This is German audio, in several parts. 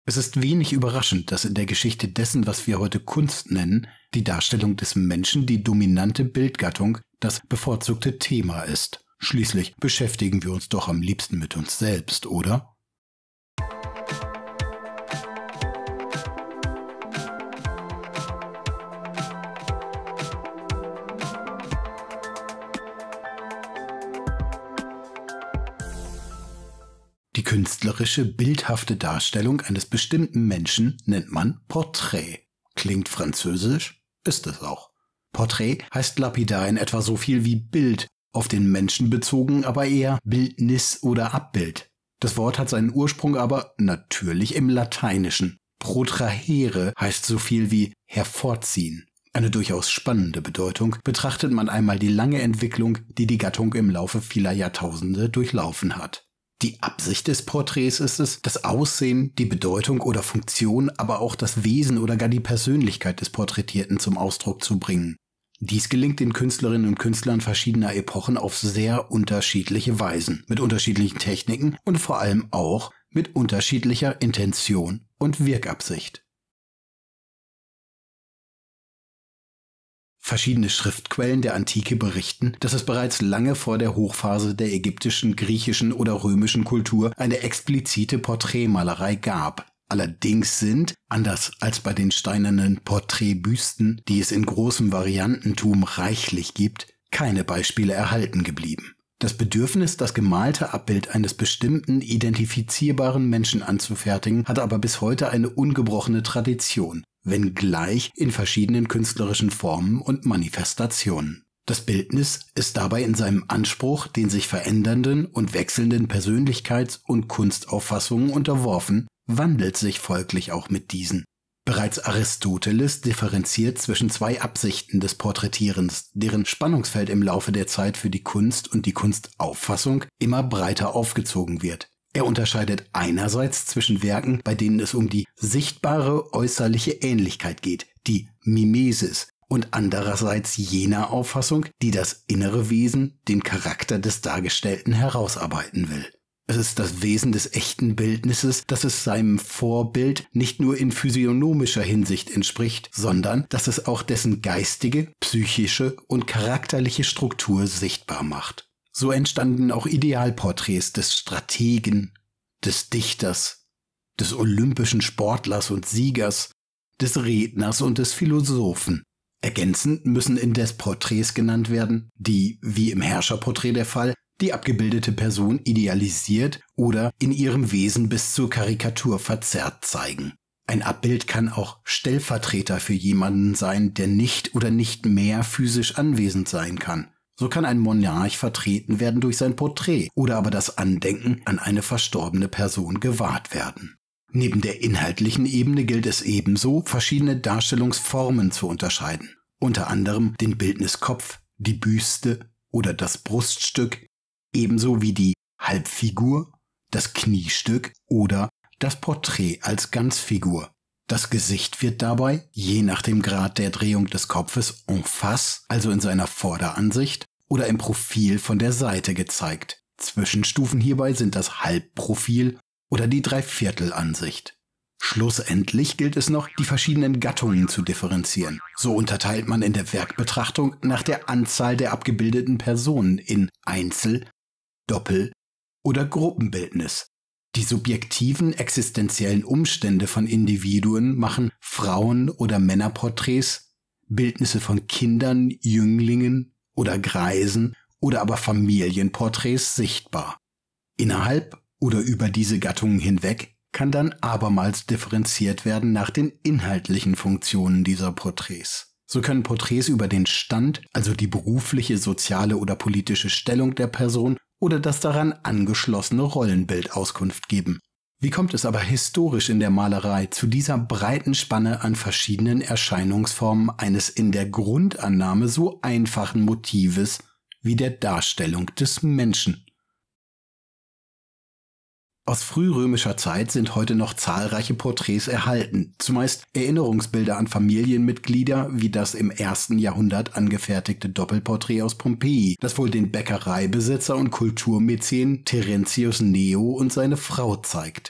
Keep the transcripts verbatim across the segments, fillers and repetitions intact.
Es ist wenig überraschend, dass in der Geschichte dessen, was wir heute Kunst nennen, die Darstellung des Menschen die dominante Bildgattung, das bevorzugte Thema ist. Schließlich beschäftigen wir uns doch am liebsten mit uns selbst, oder? Die künstlerische, bildhafte Darstellung eines bestimmten Menschen nennt man Porträt. Klingt französisch, ist es auch. Porträt heißt lapidar in etwa so viel wie Bild, auf den Menschen bezogen, aber eher Bildnis oder Abbild. Das Wort hat seinen Ursprung aber natürlich im Lateinischen. Protrahere heißt so viel wie hervorziehen. Eine durchaus spannende Bedeutung, betrachtet man einmal die lange Entwicklung, die die Gattung im Laufe vieler Jahrtausende durchlaufen hat. Die Absicht des Porträts ist es, das Aussehen, die Bedeutung oder Funktion, aber auch das Wesen oder gar die Persönlichkeit des Porträtierten zum Ausdruck zu bringen. Dies gelingt den Künstlerinnen und Künstlern verschiedener Epochen auf sehr unterschiedliche Weisen, mit unterschiedlichen Techniken und vor allem auch mit unterschiedlicher Intention und Wirkabsicht. Verschiedene Schriftquellen der Antike berichten, dass es bereits lange vor der Hochphase der ägyptischen, griechischen oder römischen Kultur eine explizite Porträtmalerei gab. Allerdings sind, anders als bei den steinernen Porträtbüsten, die es in großem Variantentum reichlich gibt, keine Beispiele erhalten geblieben. Das Bedürfnis, das gemalte Abbild eines bestimmten identifizierbaren Menschen anzufertigen, hat aber bis heute eine ungebrochene Tradition, wenngleich in verschiedenen künstlerischen Formen und Manifestationen. Das Bildnis ist dabei in seinem Anspruch den sich verändernden und wechselnden Persönlichkeits- und Kunstauffassungen unterworfen, wandelt sich folglich auch mit diesen. Bereits Aristoteles differenziert zwischen zwei Absichten des Porträtierens, deren Spannungsfeld im Laufe der Zeit für die Kunst und die Kunstauffassung immer breiter aufgezogen wird. Er unterscheidet einerseits zwischen Werken, bei denen es um die sichtbare äußerliche Ähnlichkeit geht, die Mimesis, und andererseits jener Auffassung, die das innere Wesen, den Charakter des Dargestellten herausarbeiten will. Es ist das Wesen des echten Bildnisses, dass es seinem Vorbild nicht nur in physiognomischer Hinsicht entspricht, sondern dass es auch dessen geistige, psychische und charakterliche Struktur sichtbar macht. So entstanden auch Idealporträts des Strategen, des Dichters, des olympischen Sportlers und Siegers, des Redners und des Philosophen. Ergänzend müssen indes Porträts genannt werden, die, wie im Herrscherporträt der Fall, die abgebildete Person idealisiert oder in ihrem Wesen bis zur Karikatur verzerrt zeigen. Ein Abbild kann auch Stellvertreter für jemanden sein, der nicht oder nicht mehr physisch anwesend sein kann. So kann ein Monarch vertreten werden durch sein Porträt oder aber das Andenken an eine verstorbene Person gewahrt werden. Neben der inhaltlichen Ebene gilt es ebenso, verschiedene Darstellungsformen zu unterscheiden. Unter anderem den Bildniskopf, die Büste oder das Bruststück, ebenso wie die Halbfigur, das Kniestück oder das Porträt als Ganzfigur. Das Gesicht wird dabei, je nach dem Grad der Drehung des Kopfes, en face, also in seiner Vorderansicht, oder im Profil von der Seite gezeigt. Zwischenstufen hierbei sind das Halbprofil oder die Dreiviertelansicht. Schlussendlich gilt es noch, die verschiedenen Gattungen zu differenzieren. So unterteilt man in der Werkbetrachtung nach der Anzahl der abgebildeten Personen in Einzel-, Doppel- oder Gruppenbildnis. Die subjektiven existenziellen Umstände von Individuen machen Frauen- oder Männerporträts, Bildnisse von Kindern, Jünglingen oder Greisen oder aber Familienporträts sichtbar. Innerhalb oder über diese Gattungen hinweg kann dann abermals differenziert werden nach den inhaltlichen Funktionen dieser Porträts. So können Porträts über den Stand, also die berufliche, soziale oder politische Stellung der Person oder das daran angeschlossene Rollenbild Auskunft geben. Wie kommt es aber historisch in der Malerei zu dieser breiten Spanne an verschiedenen Erscheinungsformen eines in der Grundannahme so einfachen Motives wie der Darstellung des Menschen? Aus frührömischer Zeit sind heute noch zahlreiche Porträts erhalten, zumeist Erinnerungsbilder an Familienmitglieder, wie das im ersten Jahrhundert angefertigte Doppelporträt aus Pompeji, das wohl den Bäckereibesitzer und Kulturmäzen Terentius Nero und seine Frau zeigt.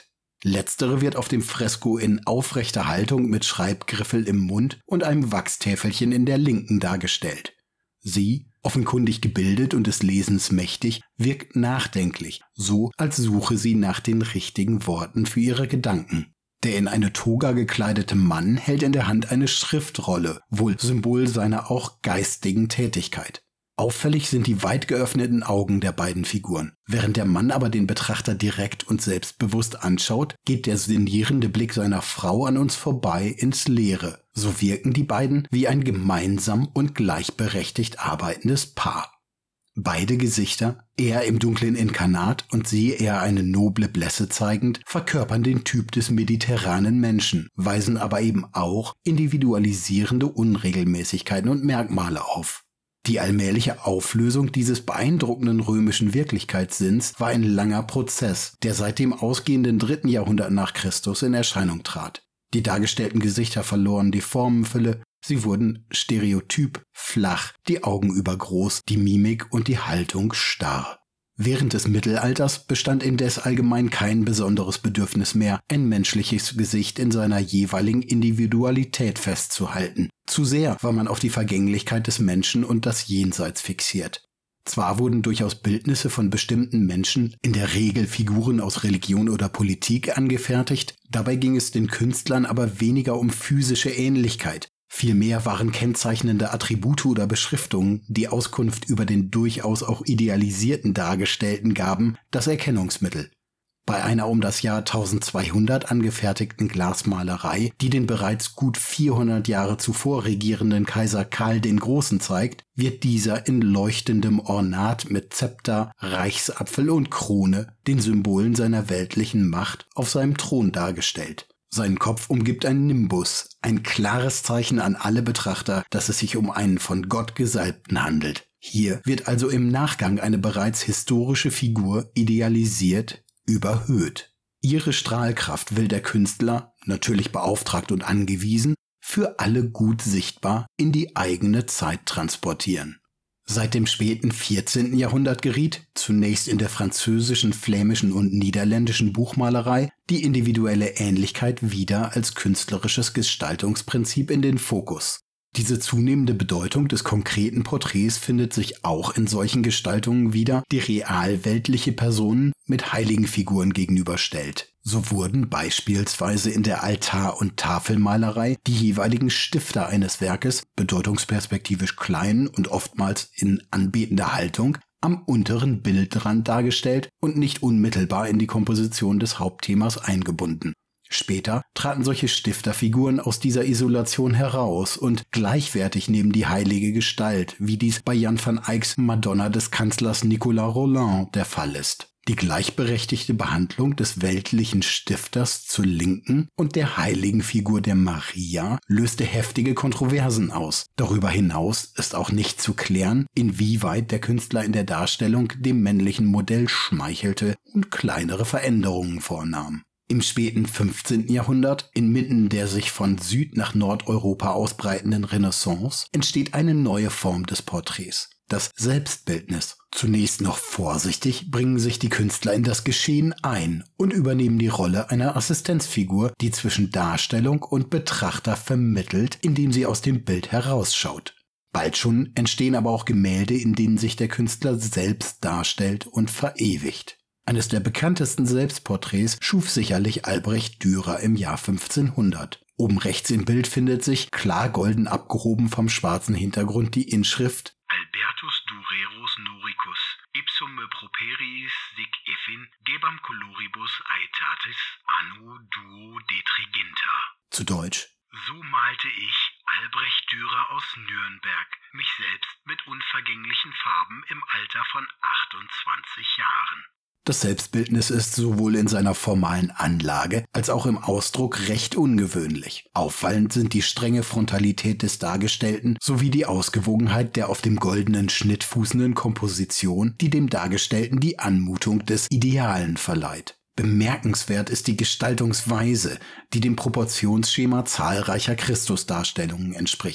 Letztere wird auf dem Fresko in aufrechter Haltung mit Schreibgriffel im Mund und einem Wachstäfelchen in der linken dargestellt. Sie, offenkundig gebildet und des Lesens mächtig, wirkt nachdenklich, so als suche sie nach den richtigen Worten für ihre Gedanken. Der in eine Toga gekleidete Mann hält in der Hand eine Schriftrolle, wohl Symbol seiner auch geistigen Tätigkeit. Auffällig sind die weit geöffneten Augen der beiden Figuren. Während der Mann aber den Betrachter direkt und selbstbewusst anschaut, geht der sinnierende Blick seiner Frau an uns vorbei ins Leere. So wirken die beiden wie ein gemeinsam und gleichberechtigt arbeitendes Paar. Beide Gesichter, er im dunklen Inkarnat und sie eher eine noble Blässe zeigend, verkörpern den Typ des mediterranen Menschen, weisen aber eben auch individualisierende Unregelmäßigkeiten und Merkmale auf. Die allmähliche Auflösung dieses beeindruckenden römischen Wirklichkeitssinns war ein langer Prozess, der seit dem ausgehenden dritten Jahrhundert nach Christus in Erscheinung trat. Die dargestellten Gesichter verloren die Formenfülle, sie wurden stereotyp, flach, die Augen übergroß, die Mimik und die Haltung starr. Während des Mittelalters bestand indes allgemein kein besonderes Bedürfnis mehr, ein menschliches Gesicht in seiner jeweiligen Individualität festzuhalten. Zu sehr war man auf die Vergänglichkeit des Menschen und das Jenseits fixiert. Zwar wurden durchaus Bildnisse von bestimmten Menschen, in der Regel Figuren aus Religion oder Politik, angefertigt, dabei ging es den Künstlern aber weniger um physische Ähnlichkeit. Vielmehr waren kennzeichnende Attribute oder Beschriftungen, die Auskunft über den durchaus auch idealisierten Dargestellten gaben, das Erkennungsmittel. Bei einer um das Jahr eintausendzweihundert angefertigten Glasmalerei, die den bereits gut vierhundert Jahre zuvor regierenden Kaiser Karl den Großen zeigt, wird dieser in leuchtendem Ornat mit Zepter, Reichsapfel und Krone, den Symbolen seiner weltlichen Macht, auf seinem Thron dargestellt. Seinen Kopf umgibt ein Nimbus, ein klares Zeichen an alle Betrachter, dass es sich um einen von Gott Gesalbten handelt. Hier wird also im Nachgang eine bereits historische Figur idealisiert, überhöht. Ihre Strahlkraft will der Künstler, natürlich beauftragt und angewiesen, für alle gut sichtbar in die eigene Zeit transportieren. Seit dem späten vierzehnten Jahrhundert geriet, zunächst in der französischen, flämischen und niederländischen Buchmalerei, die individuelle Ähnlichkeit wieder als künstlerisches Gestaltungsprinzip in den Fokus. Diese zunehmende Bedeutung des konkreten Porträts findet sich auch in solchen Gestaltungen wieder, die realweltliche Personen mit heiligen Figuren gegenüberstellt. So wurden beispielsweise in der Altar- und Tafelmalerei die jeweiligen Stifter eines Werkes, bedeutungsperspektivisch klein und oftmals in anbetender Haltung, am unteren Bildrand dargestellt und nicht unmittelbar in die Komposition des Hauptthemas eingebunden. Später traten solche Stifterfiguren aus dieser Isolation heraus und gleichwertig neben die heilige Gestalt, wie dies bei Jan van Eycks Madonna des Kanzlers Nicolas Rolin der Fall ist. Die gleichberechtigte Behandlung des weltlichen Stifters zur Linken und der heiligen Figur der Maria löste heftige Kontroversen aus. Darüber hinaus ist auch nicht zu klären, inwieweit der Künstler in der Darstellung dem männlichen Modell schmeichelte und kleinere Veränderungen vornahm. Im späten fünfzehnten Jahrhundert, inmitten der sich von Süd- nach Nordeuropa ausbreitenden Renaissance, entsteht eine neue Form des Porträts, das Selbstbildnis. Zunächst noch vorsichtig bringen sich die Künstler in das Geschehen ein und übernehmen die Rolle einer Assistenzfigur, die zwischen Darstellung und Betrachter vermittelt, indem sie aus dem Bild herausschaut. Bald schon entstehen aber auch Gemälde, in denen sich der Künstler selbst darstellt und verewigt. Eines der bekanntesten Selbstporträts schuf sicherlich Albrecht Dürer im Jahr fünfzehnhundert. Oben rechts im Bild findet sich, klar golden abgehoben vom schwarzen Hintergrund, die Inschrift Albertus Dureros Noricus, ipsum me properiis sic effin, gebam coloribus aetatis anno duo detriginta. Zu Deutsch: So malte ich, Albrecht Dürer aus Nürnberg, mich selbst mit unvergänglichen Farben im Alter von achtundzwanzig Jahren. Das Selbstbildnis ist sowohl in seiner formalen Anlage als auch im Ausdruck recht ungewöhnlich. Auffallend sind die strenge Frontalität des Dargestellten sowie die Ausgewogenheit der auf dem goldenen Schnitt fußenden Komposition, die dem Dargestellten die Anmutung des Idealen verleiht. Bemerkenswert ist die Gestaltungsweise, die dem Proportionsschema zahlreicher Christusdarstellungen entspricht.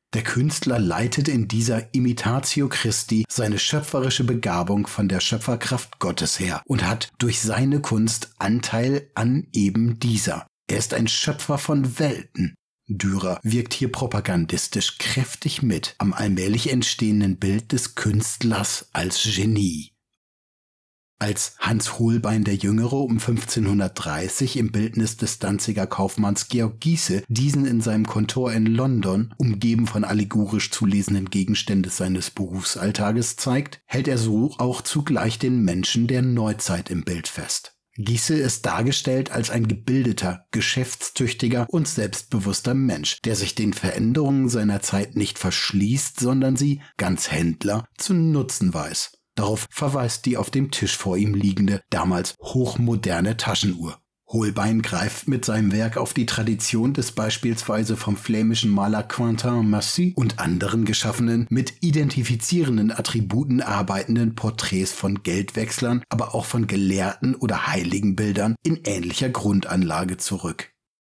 Der Künstler leitet in dieser Imitatio Christi seine schöpferische Begabung von der Schöpferkraft Gottes her und hat durch seine Kunst Anteil an eben dieser. Er ist ein Schöpfer von Welten. Dürer wirkt hier propagandistisch kräftig mit am allmählich entstehenden Bild des Künstlers als Genie. Als Hans Holbein der Jüngere um fünfzehnhundertdreißig im Bildnis des Danziger Kaufmanns Georg Gyße diesen in seinem Kontor in London, umgeben von allegorisch zu lesenden Gegenständen seines Berufsalltages zeigt, hält er so auch zugleich den Menschen der Neuzeit im Bild fest. Gyße ist dargestellt als ein gebildeter, geschäftstüchtiger und selbstbewusster Mensch, der sich den Veränderungen seiner Zeit nicht verschließt, sondern sie, ganz Händler, zu nutzen weiß. Darauf verweist die auf dem Tisch vor ihm liegende, damals hochmoderne Taschenuhr. Holbein greift mit seinem Werk auf die Tradition des beispielsweise vom flämischen Maler Quentin Massy und anderen geschaffenen, mit identifizierenden Attributen arbeitenden Porträts von Geldwechslern, aber auch von Gelehrten oder Heiligenbildern in ähnlicher Grundanlage zurück.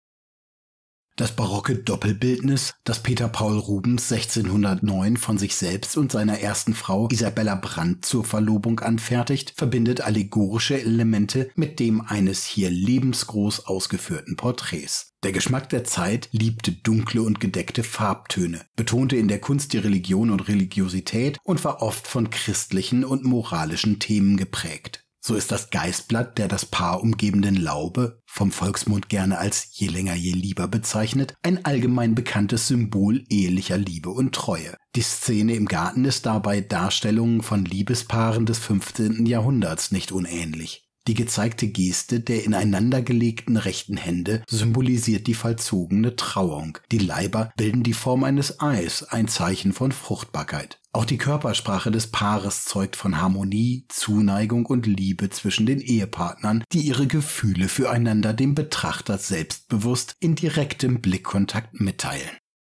Das barocke Doppelbildnis, das Peter Paul Rubens sechzehnhundertneun von sich selbst und seiner ersten Frau Isabella Brandt zur Verlobung anfertigt, verbindet allegorische Elemente mit dem eines hier lebensgroß ausgeführten Porträts. Der Geschmack der Zeit liebte dunkle und gedeckte Farbtöne, betonte in der Kunst die Religion und Religiosität und war oft von christlichen und moralischen Themen geprägt. So ist das Geißblatt der das Paar umgebenden Laube, vom Volksmund gerne als je länger je lieber bezeichnet, ein allgemein bekanntes Symbol ehelicher Liebe und Treue. Die Szene im Garten ist dabei Darstellungen von Liebespaaren des fünfzehnten Jahrhunderts nicht unähnlich. Die gezeigte Geste der ineinandergelegten rechten Hände symbolisiert die vollzogene Trauung. Die Leiber bilden die Form eines Eis, ein Zeichen von Fruchtbarkeit. Auch die Körpersprache des Paares zeugt von Harmonie, Zuneigung und Liebe zwischen den Ehepartnern, die ihre Gefühle füreinander dem Betrachter selbstbewusst in direktem Blickkontakt mitteilen.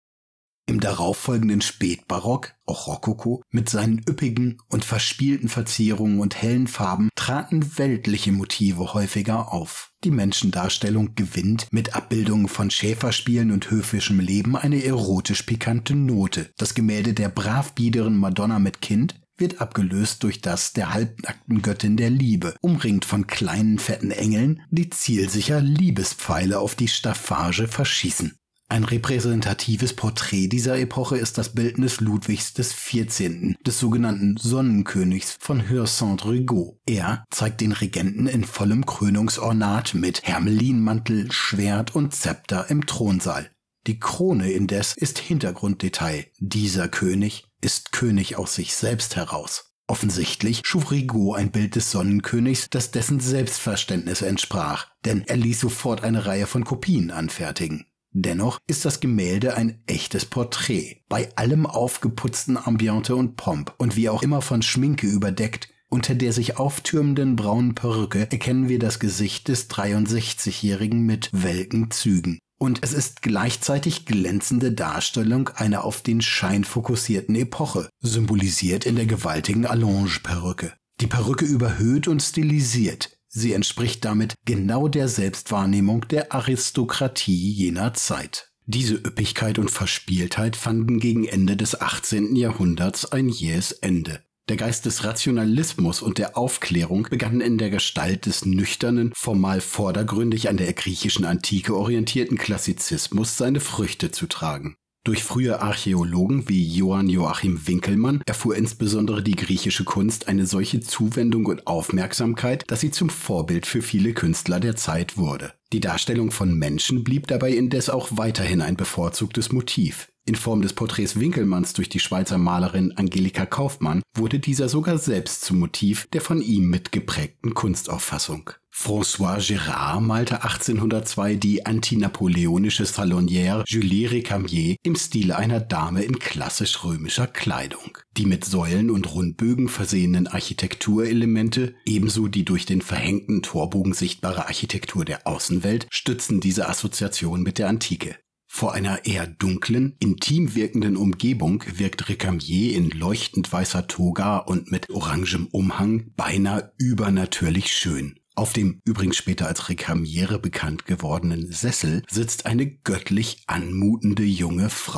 Im darauffolgenden Spätbarock, auch Rokoko, mit seinen üppigen und verspielten Verzierungen und hellen Farben traten weltliche Motive häufiger auf. Die Menschendarstellung gewinnt mit Abbildungen von Schäferspielen und höfischem Leben eine erotisch pikante Note. Das Gemälde der bravbiederen Madonna mit Kind wird abgelöst durch das der halbnackten Göttin der Liebe, umringt von kleinen fetten Engeln, die zielsicher Liebespfeile auf die Staffage verschießen. Ein repräsentatives Porträt dieser Epoche ist das Bildnis Ludwigs des vierzehnten, des sogenannten Sonnenkönigs von Hyacinthe-Rigaud. Er zeigt den Regenten in vollem Krönungsornat mit Hermelinmantel, Schwert und Zepter im Thronsaal. Die Krone indes ist Hintergrunddetail. Dieser König ist König aus sich selbst heraus. Offensichtlich schuf Rigaud ein Bild des Sonnenkönigs, das dessen Selbstverständnis entsprach, denn er ließ sofort eine Reihe von Kopien anfertigen. Dennoch ist das Gemälde ein echtes Porträt, bei allem aufgeputzten Ambiente und Pomp und wie auch immer von Schminke überdeckt. Unter der sich auftürmenden braunen Perücke erkennen wir das Gesicht des dreiundsechzigjährigen mit welken Zügen. Und es ist gleichzeitig glänzende Darstellung einer auf den Schein fokussierten Epoche, symbolisiert in der gewaltigen Allonge-Perücke. Die Perücke überhöht und stilisiert. Sie entspricht damit genau der Selbstwahrnehmung der Aristokratie jener Zeit. Diese Üppigkeit und Verspieltheit fanden gegen Ende des achtzehnten Jahrhunderts ein jähes Ende. Der Geist des Rationalismus und der Aufklärung begann in der Gestalt des nüchternen, formal vordergründig an der griechischen Antike orientierten Klassizismus seine Früchte zu tragen. Durch frühe Archäologen wie Johann Joachim Winckelmann erfuhr insbesondere die griechische Kunst eine solche Zuwendung und Aufmerksamkeit, dass sie zum Vorbild für viele Künstler der Zeit wurde. Die Darstellung von Menschen blieb dabei indes auch weiterhin ein bevorzugtes Motiv. In Form des Porträts Winckelmanns durch die Schweizer Malerin Angelika Kaufmann wurde dieser sogar selbst zum Motiv der von ihm mitgeprägten Kunstauffassung. François Gérard malte achtzehnhundertzwei die antinapoleonische Salonière Julie Récamier im Stile einer Dame in klassisch römischer Kleidung. Die mit Säulen und Rundbögen versehenen Architekturelemente, ebenso die durch den verhängten Torbogen sichtbare Architektur der Außenwelt, stützen diese Assoziation mit der Antike. Vor einer eher dunklen, intim wirkenden Umgebung wirkt Récamier in leuchtend weißer Toga und mit orangem Umhang beinahe übernatürlich schön. Auf dem übrigens später als Récamiere bekannt gewordenen Sessel sitzt eine göttlich anmutende junge Frau.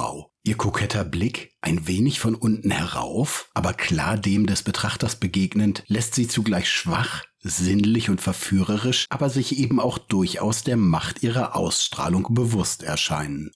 Ihr koketter Blick, ein wenig von unten herauf, aber klar dem des Betrachters begegnend, lässt sie zugleich schwach, sinnlich und verführerisch, aber sich eben auch durchaus der Macht ihrer Ausstrahlung bewusst erscheinen.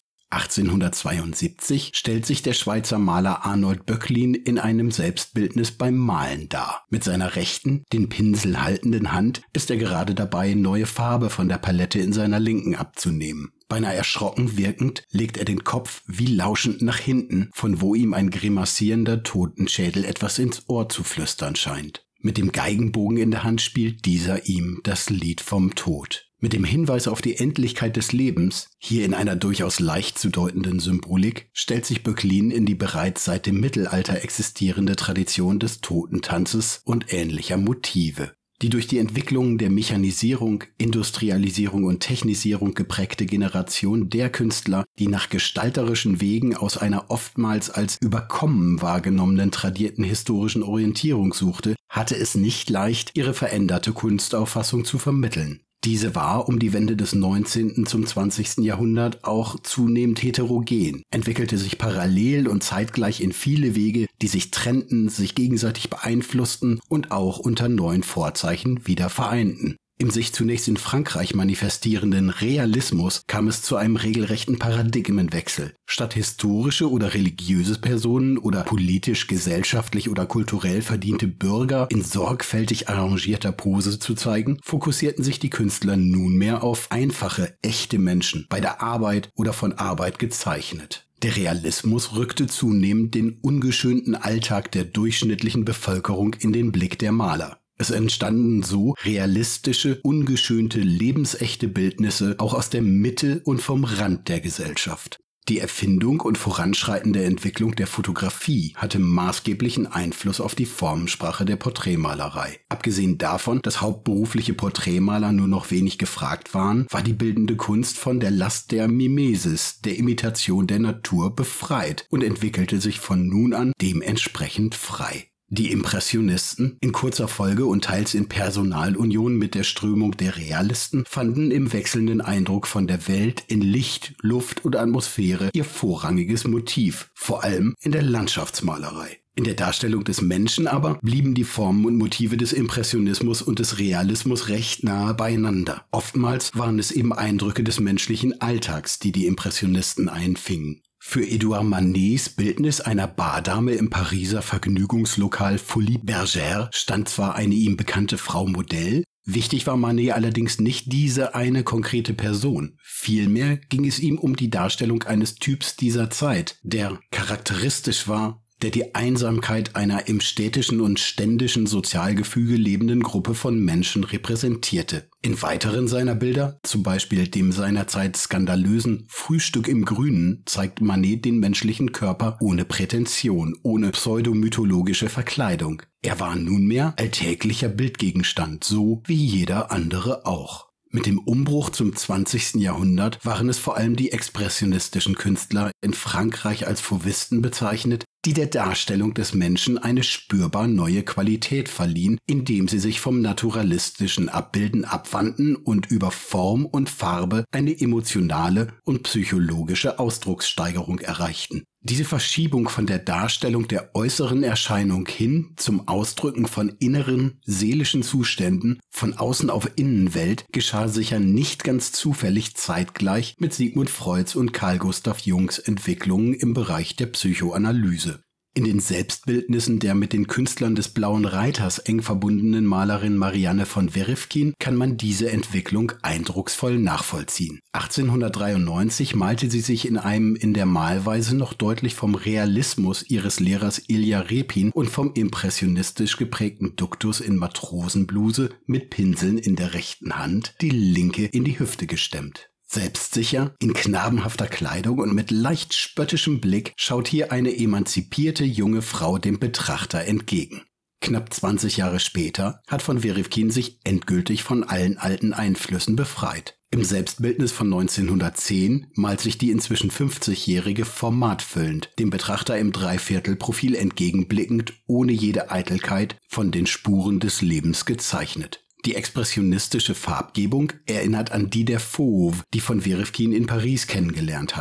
achtzehnhundertzweiundsiebzig stellt sich der Schweizer Maler Arnold Böcklin in einem Selbstbildnis beim Malen dar. Mit seiner rechten, den Pinsel haltenden Hand ist er gerade dabei, neue Farbe von der Palette in seiner linken abzunehmen. Beinahe erschrocken wirkend legt er den Kopf wie lauschend nach hinten, von wo ihm ein grimassierender Totenschädel etwas ins Ohr zu flüstern scheint. Mit dem Geigenbogen in der Hand spielt dieser ihm das Lied vom Tod. Mit dem Hinweis auf die Endlichkeit des Lebens, hier in einer durchaus leicht zu deutenden Symbolik, stellt sich Böcklin in die bereits seit dem Mittelalter existierende Tradition des Totentanzes und ähnlicher Motive. Die durch die Entwicklungen der Mechanisierung, Industrialisierung und Technisierung geprägte Generation der Künstler, die nach gestalterischen Wegen aus einer oftmals als überkommen wahrgenommenen tradierten historischen Orientierung suchte, hatte es nicht leicht, ihre veränderte Kunstauffassung zu vermitteln. Diese war um die Wende des neunzehnten zum zwanzigsten Jahrhundert auch zunehmend heterogen, entwickelte sich parallel und zeitgleich in viele Wege, die sich trennten, sich gegenseitig beeinflussten und auch unter neuen Vorzeichen wieder vereinten. Im sich zunächst in Frankreich manifestierenden Realismus kam es zu einem regelrechten Paradigmenwechsel. Statt historische oder religiöse Personen oder politisch, gesellschaftlich oder kulturell verdiente Bürger in sorgfältig arrangierter Pose zu zeigen, fokussierten sich die Künstler nunmehr auf einfache, echte Menschen, bei der Arbeit oder von Arbeit gezeichnet. Der Realismus rückte zunehmend den ungeschönten Alltag der durchschnittlichen Bevölkerung in den Blick der Maler. Es entstanden so realistische, ungeschönte, lebensechte Bildnisse auch aus der Mitte und vom Rand der Gesellschaft. Die Erfindung und voranschreitende Entwicklung der Fotografie hatte maßgeblichen Einfluss auf die Formensprache der Porträtmalerei. Abgesehen davon, dass hauptberufliche Porträtmaler nur noch wenig gefragt waren, war die bildende Kunst von der Last der Mimesis, der Imitation der Natur, befreit und entwickelte sich von nun an dementsprechend frei. Die Impressionisten, in kurzer Folge und teils in Personalunion mit der Strömung der Realisten, fanden im wechselnden Eindruck von der Welt in Licht, Luft und Atmosphäre ihr vorrangiges Motiv, vor allem in der Landschaftsmalerei. In der Darstellung des Menschen aber blieben die Formen und Motive des Impressionismus und des Realismus recht nahe beieinander. Oftmals waren es eben Eindrücke des menschlichen Alltags, die die Impressionisten einfingen. Für Edouard Manets Bildnis einer Bardame im Pariser Vergnügungslokal Folies Bergère stand zwar eine ihm bekannte Frau Modell, wichtig war Manet allerdings nicht diese eine konkrete Person. Vielmehr ging es ihm um die Darstellung eines Typs dieser Zeit, der charakteristisch war, der die Einsamkeit einer im städtischen und ständischen Sozialgefüge lebenden Gruppe von Menschen repräsentierte. In weiteren seiner Bilder, zum Beispiel dem seinerzeit skandalösen Frühstück im Grünen, zeigt Manet den menschlichen Körper ohne Prätension, ohne pseudomythologische Verkleidung. Er war nunmehr alltäglicher Bildgegenstand, so wie jeder andere auch. Mit dem Umbruch zum zwanzigsten Jahrhundert waren es vor allem die expressionistischen Künstler, in Frankreich als Fauvisten bezeichnet, die der Darstellung des Menschen eine spürbar neue Qualität verliehen, indem sie sich vom naturalistischen Abbilden abwandten und über Form und Farbe eine emotionale und psychologische Ausdruckssteigerung erreichten. Diese Verschiebung von der Darstellung der äußeren Erscheinung hin zum Ausdrücken von inneren, seelischen Zuständen, von außen auf Innenwelt, geschah sicher nicht ganz zufällig zeitgleich mit Sigmund Freuds und Carl Gustav Jungs Entwicklungen im Bereich der Psychoanalyse. In den Selbstbildnissen der mit den Künstlern des Blauen Reiters eng verbundenen Malerin Marianne von Werefkin kann man diese Entwicklung eindrucksvoll nachvollziehen. achtzehnhundertdreiundneunzig malte sie sich in einem in der Malweise noch deutlich vom Realismus ihres Lehrers Ilja Repin und vom impressionistisch geprägten Duktus in Matrosenbluse mit Pinseln in der rechten Hand, die linke in die Hüfte gestemmt. Selbstsicher, in knabenhafter Kleidung und mit leicht spöttischem Blick schaut hier eine emanzipierte junge Frau dem Betrachter entgegen. Knapp zwanzig Jahre später hat von Werefkin sich endgültig von allen alten Einflüssen befreit. Im Selbstbildnis von neunzehnhundertzehn malt sich die inzwischen fünfzigjährige formatfüllend, dem Betrachter im Dreiviertelprofil entgegenblickend, ohne jede Eitelkeit, von den Spuren des Lebens gezeichnet. Die expressionistische Farbgebung erinnert an die der Fauve, die von Werefkin in Paris kennengelernt hatte.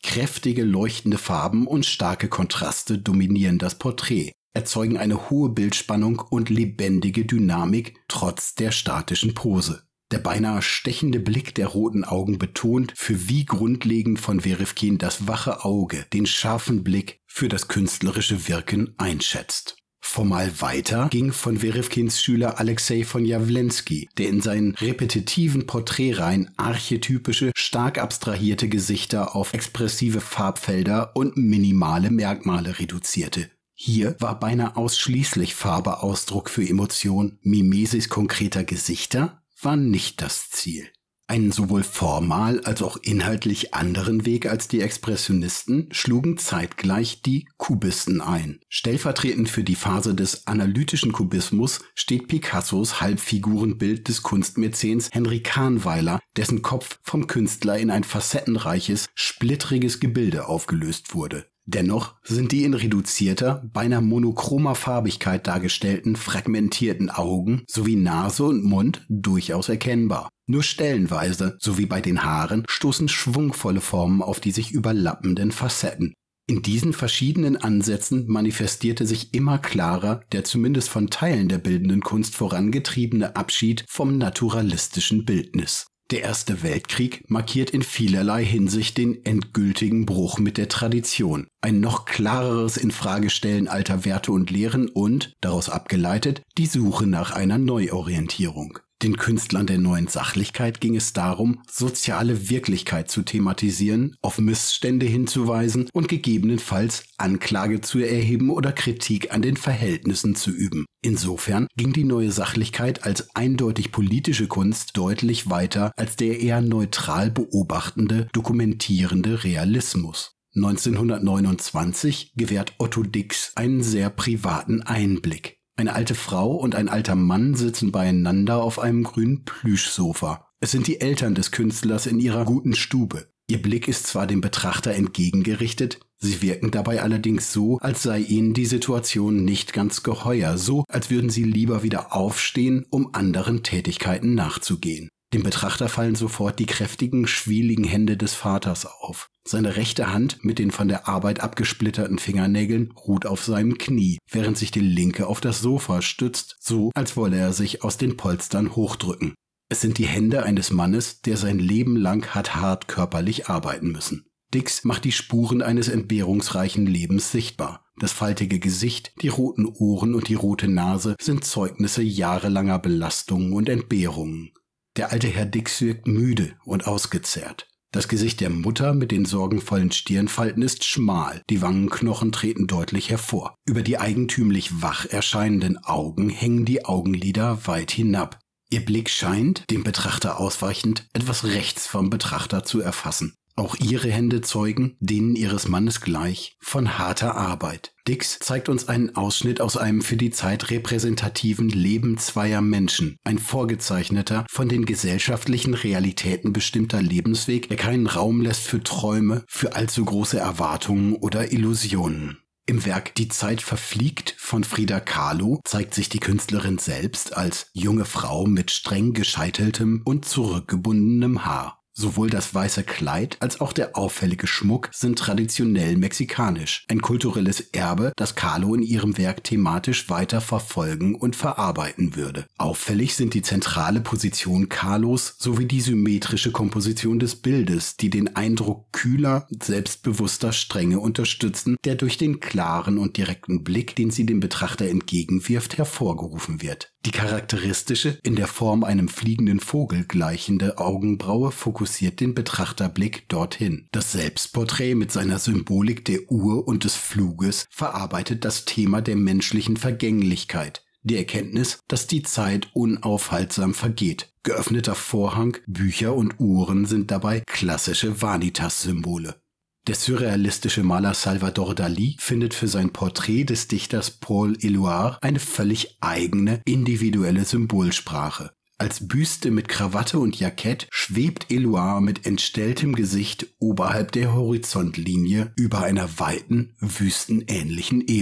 Kräftige, leuchtende Farben und starke Kontraste dominieren das Porträt, erzeugen eine hohe Bildspannung und lebendige Dynamik trotz der statischen Pose. Der beinahe stechende Blick der roten Augen betont, für wie grundlegend von Werefkin das wache Auge den scharfen Blick für das künstlerische Wirken einschätzt. Formal weiter ging von Werefkins Schüler Alexei von Jawlensky, der in seinen repetitiven Porträtreihen archetypische, stark abstrahierte Gesichter auf expressive Farbfelder und minimale Merkmale reduzierte. Hier war beinahe ausschließlich Farbe Ausdruck für Emotion, Mimesis konkreter Gesichter war nicht das Ziel. Einen sowohl formal als auch inhaltlich anderen Weg als die Expressionisten schlugen zeitgleich die Kubisten ein. Stellvertretend für die Phase des analytischen Kubismus steht Picassos Halbfigurenbild des Kunstmäzens Henry Kahnweiler, dessen Kopf vom Künstler in ein facettenreiches, splittriges Gebilde aufgelöst wurde. Dennoch sind die in reduzierter, beinahe monochromer Farbigkeit dargestellten, fragmentierten Augen sowie Nase und Mund durchaus erkennbar. Nur stellenweise, so wie bei den Haaren, stoßen schwungvolle Formen auf die sich überlappenden Facetten. In diesen verschiedenen Ansätzen manifestierte sich immer klarer der zumindest von Teilen der bildenden Kunst vorangetriebene Abschied vom naturalistischen Bildnis. Der Erste Weltkrieg markiert in vielerlei Hinsicht den endgültigen Bruch mit der Tradition, ein noch klareres Infragestellen alter Werte und Lehren und, daraus abgeleitet, die Suche nach einer Neuorientierung. Den Künstlern der neuen Sachlichkeit ging es darum, soziale Wirklichkeit zu thematisieren, auf Missstände hinzuweisen und gegebenenfalls Anklage zu erheben oder Kritik an den Verhältnissen zu üben. Insofern ging die neue Sachlichkeit als eindeutig politische Kunst deutlich weiter als der eher neutral beobachtende, dokumentierende Realismus. neunzehnhundertneunundzwanzig gewährt Otto Dix einen sehr privaten Einblick. Eine alte Frau und ein alter Mann sitzen beieinander auf einem grünen Plüschsofa. Es sind die Eltern des Künstlers in ihrer guten Stube. Ihr Blick ist zwar dem Betrachter entgegengerichtet, sie wirken dabei allerdings so, als sei ihnen die Situation nicht ganz geheuer, so als würden sie lieber wieder aufstehen, um anderen Tätigkeiten nachzugehen. Dem Betrachter fallen sofort die kräftigen, schwieligen Hände des Vaters auf. Seine rechte Hand mit den von der Arbeit abgesplitterten Fingernägeln ruht auf seinem Knie, während sich die linke auf das Sofa stützt, so als wolle er sich aus den Polstern hochdrücken. Es sind die Hände eines Mannes, der sein Leben lang hat hart körperlich arbeiten müssen. Dix macht die Spuren eines entbehrungsreichen Lebens sichtbar. Das faltige Gesicht, die roten Ohren und die rote Nase sind Zeugnisse jahrelanger Belastungen und Entbehrungen. Der alte Herr Dix wirkt müde und ausgezehrt. Das Gesicht der Mutter mit den sorgenvollen Stirnfalten ist schmal, die Wangenknochen treten deutlich hervor. Über die eigentümlich wach erscheinenden Augen hängen die Augenlider weit hinab. Ihr Blick scheint, dem Betrachter ausweichend, etwas rechts vom Betrachter zu erfassen. Auch ihre Hände zeugen, denen ihres Mannes gleich, von harter Arbeit. Dix zeigt uns einen Ausschnitt aus einem für die Zeit repräsentativen Leben zweier Menschen, ein vorgezeichneter, von den gesellschaftlichen Realitäten bestimmter Lebensweg, der keinen Raum lässt für Träume, für allzu große Erwartungen oder Illusionen. Im Werk Die Zeit verfliegt von Frida Kahlo zeigt sich die Künstlerin selbst als junge Frau mit streng gescheiteltem und zurückgebundenem Haar. Sowohl das weiße Kleid als auch der auffällige Schmuck sind traditionell mexikanisch, ein kulturelles Erbe, das Kahlo in ihrem Werk thematisch weiter verfolgen und verarbeiten würde. Auffällig sind die zentrale Position Kahlos sowie die symmetrische Komposition des Bildes, die den Eindruck kühler, selbstbewusster Strenge unterstützen, der durch den klaren und direkten Blick, den sie dem Betrachter entgegenwirft, hervorgerufen wird. Die charakteristische, in der Form einem fliegenden Vogel gleichende Augenbraue fokussiert den Betrachterblick dorthin. Das Selbstporträt mit seiner Symbolik der Uhr und des Fluges verarbeitet das Thema der menschlichen Vergänglichkeit, die Erkenntnis, dass die Zeit unaufhaltsam vergeht. Geöffneter Vorhang, Bücher und Uhren sind dabei klassische Vanitas-Symbole. Der surrealistische Maler Salvador Dalí findet für sein Porträt des Dichters Paul Éluard eine völlig eigene, individuelle Symbolsprache. Als Büste mit Krawatte und Jackett schwebt Éluard mit entstelltem Gesicht oberhalb der Horizontlinie über einer weiten, wüstenähnlichen Ebene.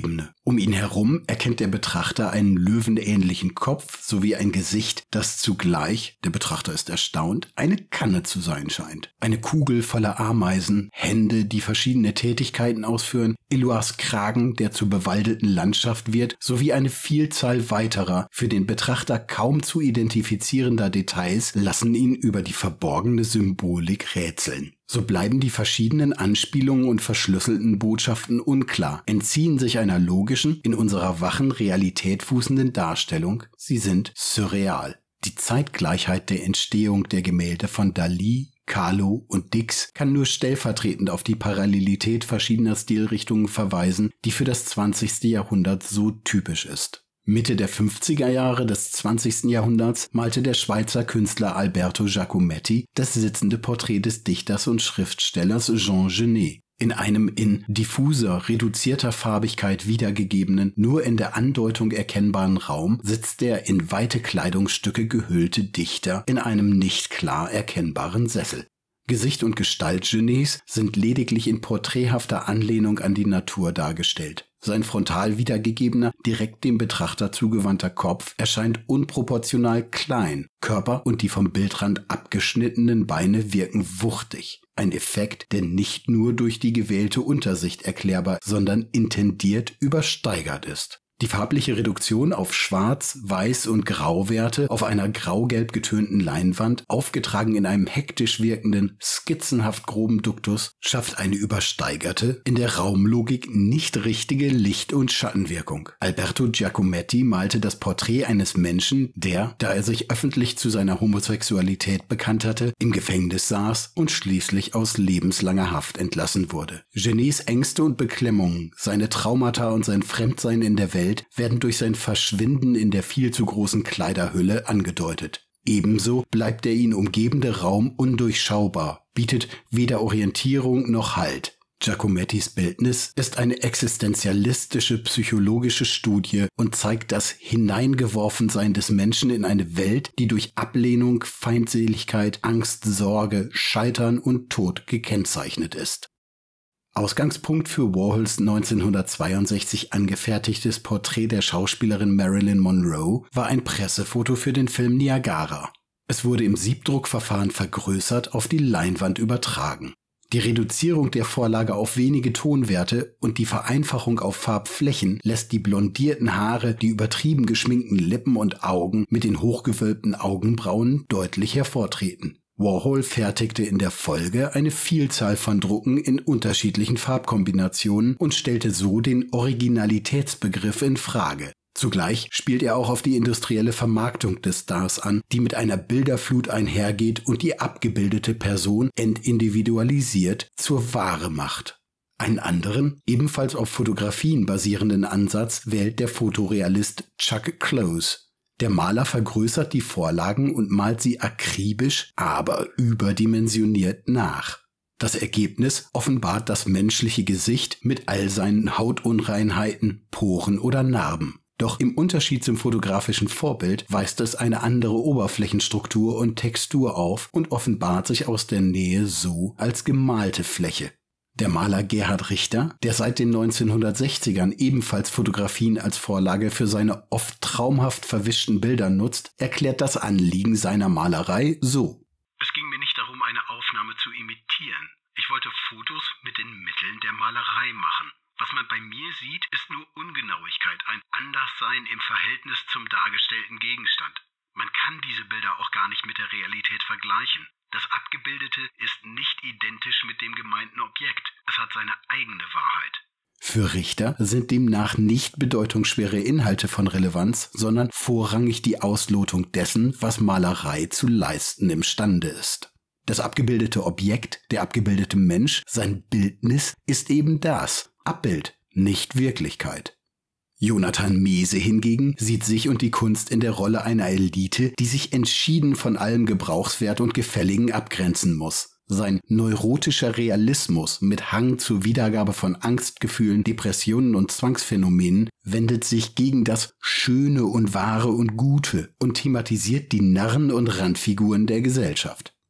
Um ihn herum erkennt der Betrachter einen löwenähnlichen Kopf sowie ein Gesicht, das zugleich, der Betrachter ist erstaunt, eine Kanne zu sein scheint. Eine Kugel voller Ameisen, Hände, die verschiedene Tätigkeiten ausführen, Eluars Kragen, der zur bewaldeten Landschaft wird, sowie eine Vielzahl weiterer, für den Betrachter kaum zu identifizierender Details lassen ihn über die verborgene Symbolik rätseln. So bleiben die verschiedenen Anspielungen und verschlüsselten Botschaften unklar, entziehen sich einer logischen, in unserer wachen Realität fußenden Darstellung. Sie sind surreal. Die Zeitgleichheit der Entstehung der Gemälde von Dali, Kahlo und Dix kann nur stellvertretend auf die Parallelität verschiedener Stilrichtungen verweisen, die für das zwanzigste Jahrhundert so typisch ist. Mitte der fünfziger Jahre des zwanzigsten Jahrhunderts malte der Schweizer Künstler Alberto Giacometti das sitzende Porträt des Dichters und Schriftstellers Jean Genet. In einem in diffuser, reduzierter Farbigkeit wiedergegebenen, nur in der Andeutung erkennbaren Raum sitzt der in weite Kleidungsstücke gehüllte Dichter in einem nicht klar erkennbaren Sessel. Gesicht und Gestalt Genets sind lediglich in porträthafter Anlehnung an die Natur dargestellt. Sein frontal wiedergegebener, direkt dem Betrachter zugewandter Kopf erscheint unproportional klein. Körper und die vom Bildrand abgeschnittenen Beine wirken wuchtig. Ein Effekt, der nicht nur durch die gewählte Untersicht erklärbar, sondern intendiert übersteigert ist. Die farbliche Reduktion auf Schwarz-, Weiß- und Grauwerte auf einer grau-gelb getönten Leinwand, aufgetragen in einem hektisch wirkenden, skizzenhaft groben Duktus, schafft eine übersteigerte, in der Raumlogik nicht richtige Licht- und Schattenwirkung. Alberto Giacometti malte das Porträt eines Menschen, der, da er sich öffentlich zu seiner Homosexualität bekannt hatte, im Gefängnis saß und schließlich aus lebenslanger Haft entlassen wurde. Genets Ängste und Beklemmungen, seine Traumata und sein Fremdsein in der Welt werden durch sein Verschwinden in der viel zu großen Kleiderhülle angedeutet. Ebenso bleibt der ihn umgebende Raum undurchschaubar, bietet weder Orientierung noch Halt. Giacomettis Bildnis ist eine existenzialistische psychologische Studie und zeigt das Hineingeworfensein des Menschen in eine Welt, die durch Ablehnung, Feindseligkeit, Angst, Sorge, Scheitern und Tod gekennzeichnet ist. Ausgangspunkt für Warhols neunzehnhundertzweiundsechzig angefertigtes Porträt der Schauspielerin Marilyn Monroe war ein Pressefoto für den Film Niagara. Es wurde im Siebdruckverfahren vergrößert auf die Leinwand übertragen. Die Reduzierung der Vorlage auf wenige Tonwerte und die Vereinfachung auf Farbflächen lässt die blondierten Haare, die übertrieben geschminkten Lippen und Augen mit den hochgewölbten Augenbrauen deutlich hervortreten. Warhol fertigte in der Folge eine Vielzahl von Drucken in unterschiedlichen Farbkombinationen und stellte so den Originalitätsbegriff in Frage. Zugleich spielt er auch auf die industrielle Vermarktung des Stars an, die mit einer Bilderflut einhergeht und die abgebildete Person entindividualisiert zur Ware macht. Einen anderen, ebenfalls auf Fotografien basierenden Ansatz wählt der Fotorealist Chuck Close. Der Maler vergrößert die Vorlagen und malt sie akribisch, aber überdimensioniert nach. Das Ergebnis offenbart das menschliche Gesicht mit all seinen Hautunreinheiten, Poren oder Narben. Doch im Unterschied zum fotografischen Vorbild weist es eine andere Oberflächenstruktur und Textur auf und offenbart sich aus der Nähe so als gemalte Fläche. Der Maler Gerhard Richter, der seit den neunzehnhundertsechzigern ebenfalls Fotografien als Vorlage für seine oft traumhaft verwischten Bilder nutzt, erklärt das Anliegen seiner Malerei so. Es ging mir nicht darum, eine Aufnahme zu imitieren. Ich wollte Fotos mit den Mitteln der Malerei machen. Was man bei mir sieht, ist nur Ungenauigkeit, ein Anderssein im Verhältnis zum dargestellten Gegenstand. Man kann diese Bilder auch gar nicht mit der Realität vergleichen. Das Abgebildete ist nicht identisch mit dem gemeinten Objekt. Es hat seine eigene Wahrheit. Für Richter sind demnach nicht bedeutungsschwere Inhalte von Relevanz, sondern vorrangig die Auslotung dessen, was Malerei zu leisten imstande ist. Das abgebildete Objekt, der abgebildete Mensch, sein Bildnis ist eben das, Abbild, nicht Wirklichkeit. Jonathan Mese hingegen sieht sich und die Kunst in der Rolle einer Elite, die sich entschieden von allem Gebrauchswert und Gefälligen abgrenzen muss. Sein neurotischer Realismus mit Hang zur Wiedergabe von Angstgefühlen, Depressionen und Zwangsphänomenen wendet sich gegen das Schöne und Wahre und Gute und thematisiert die Narren und Randfiguren der Gesellschaft.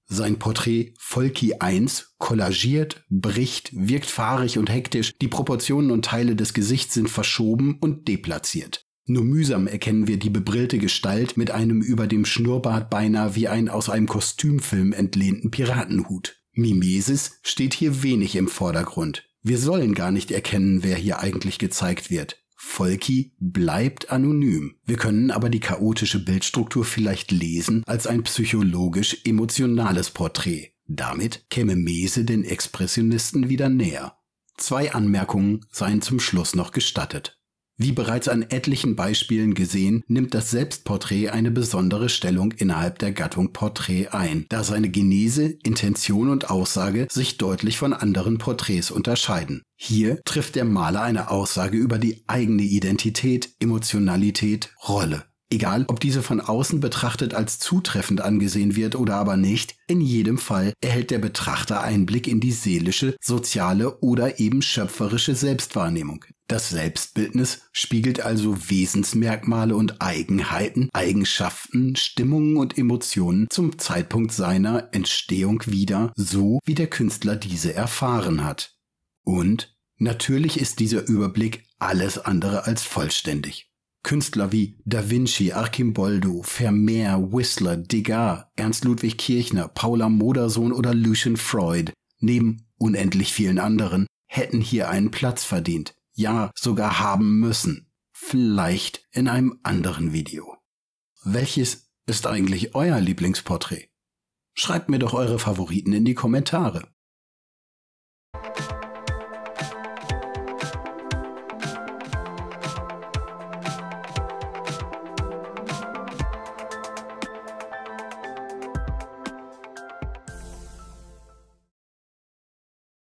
Sein Porträt Volki eins kollagiert, bricht, wirkt fahrig und hektisch, die Proportionen und Teile des Gesichts sind verschoben und deplatziert. Nur mühsam erkennen wir die bebrillte Gestalt mit einem über dem Schnurrbart beinahe wie ein aus einem Kostümfilm entlehnten Piratenhut. Mimesis steht hier wenig im Vordergrund. Wir sollen gar nicht erkennen, wer hier eigentlich gezeigt wird. Volki bleibt anonym. Wir können aber die chaotische Bildstruktur vielleicht lesen als ein psychologisch-emotionales Porträt. Damit käme Mese den Expressionisten wieder näher. Zwei Anmerkungen seien zum Schluss noch gestattet. Wie bereits an etlichen Beispielen gesehen, nimmt das Selbstporträt eine besondere Stellung innerhalb der Gattung Porträt ein, da seine Genese, Intention und Aussage sich deutlich von anderen Porträts unterscheiden. Hier trifft der Maler eine Aussage über die eigene Identität, Emotionalität, Rolle. Egal, ob diese von außen betrachtet als zutreffend angesehen wird oder aber nicht, in jedem Fall erhält der Betrachter Einblick in die seelische, soziale oder eben schöpferische Selbstwahrnehmung. Das Selbstbildnis spiegelt also Wesensmerkmale und Eigenheiten, Eigenschaften, Stimmungen und Emotionen zum Zeitpunkt seiner Entstehung wider, so wie der Künstler diese erfahren hat. Und natürlich ist dieser Überblick alles andere als vollständig. Künstler wie Da Vinci, Arcimboldo, Vermeer, Whistler, Degas, Ernst Ludwig Kirchner, Paula Modersohn oder Lucian Freud, neben unendlich vielen anderen, hätten hier einen Platz verdient. Ja, sogar haben müssen. Vielleicht in einem anderen Video. Welches ist eigentlich euer Lieblingsporträt? Schreibt mir doch eure Favoriten in die Kommentare.